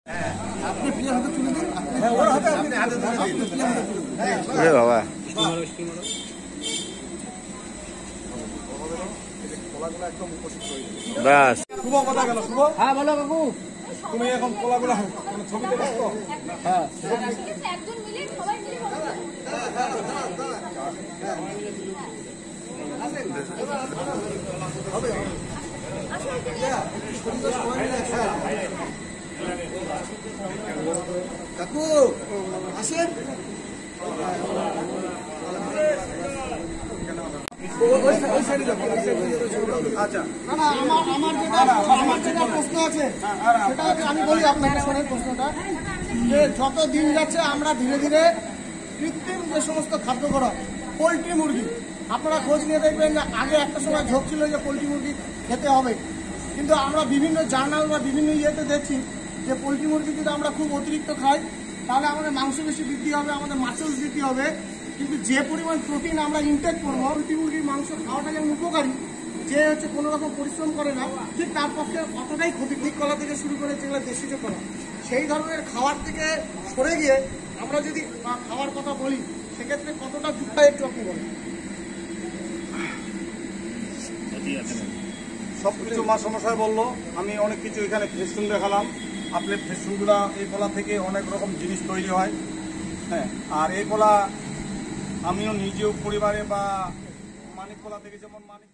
বাবা বাস শুভ কথা গেল। শুভ, হ্যাঁ বলো কাকু, তুমি এখন কলাগুলা ছবিতে ব্যস্ত? হ্যাঁ কাকু আসেন। আচ্ছা, আমার যেটা প্রশ্ন আছে সেটা হচ্ছে, আমি বলি আপনাকে শোনেন প্রশ্নটা, যে যত দিন যাচ্ছে আমরা ধীরে ধীরে কৃত্রিম যে সমস্ত খাদ্য করা পোলট্রি মুরগি, আপনারা খোঁজ নিয়ে দেখবেন যে আগে একটা সময় ঝোঁক ছিল যে পোলট্রি মুরগি খেতে হবে, কিন্তু আমরা বিভিন্ন জার্নাল বা বিভিন্ন ইয়েতে দেখছি যে পোলট্রি মুরগি যদি আমরা খুব অতিরিক্ত খাই তাহলে আমাদের মাংস বেশি বৃদ্ধি হবে, আমাদের মাসেলস বৃদ্ধি হবে, কিন্তু যে পরিমাণ প্রোটিন আমরা ইনটেক করবো, পোলট্রি মুরগির মাংস খাওয়াটা যেমন উপকারী, যে হচ্ছে কোনো রকম পরিশ্রম করে না, ঠিক তার পক্ষে অতটাই ক্ষতি। ঠিক কলা থেকে শুরু করে যেগুলো দেশিজ কলা, সেই ধরনের খাবার থেকে সরে গিয়ে আমরা যদি খাওয়ার কথা বলি সেক্ষেত্রে কতটা যুক্ত একটু আপনি বলেন। সবকিছু মা সমস্যায় বললো, আমি অনেক কিছু এখানে ফেসটুন দেখালাম। আপনার ফেসটুনগুলা এই কলা থেকে অনেক রকম জিনিস তৈরি হয়। হ্যাঁ, আর এই কলা আমিও নিজেও পরিবারে বা মানিক কলা থেকে, যেমন মানিক